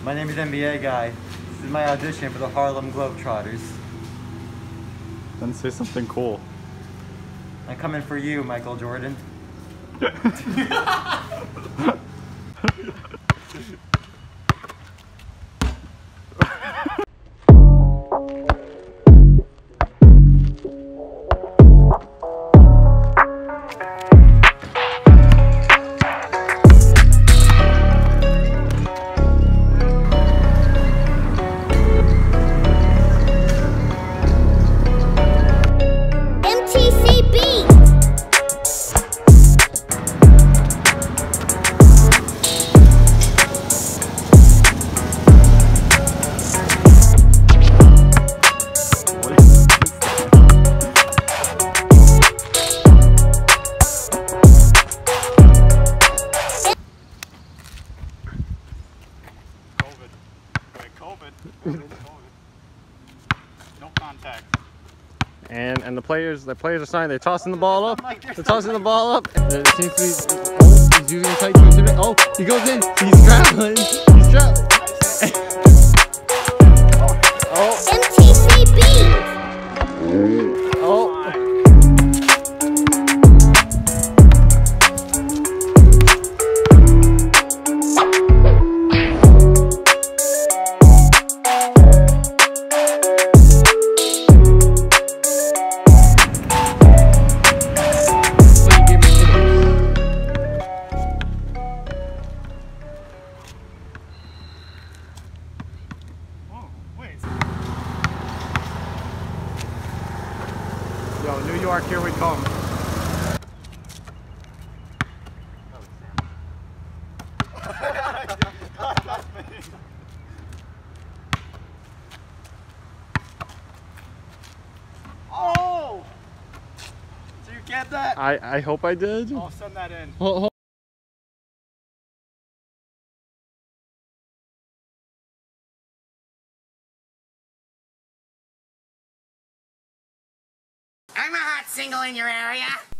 My name is NBA Guy. This is my audition for the Harlem Globetroters. Then say something cool. I'm coming for you, Michael Jordan. No contact. And the players are signing. They're tossing the ball up. They're tossing the ball up. It seems to be. Oh, he's using a tight to it. Oh, he goes in. He's traveling. He's traveling. Oh. Oh. Yo, New York, here we come. Oh! Did you get that? I hope I did. I'll send that in. I'm a hot single in your area.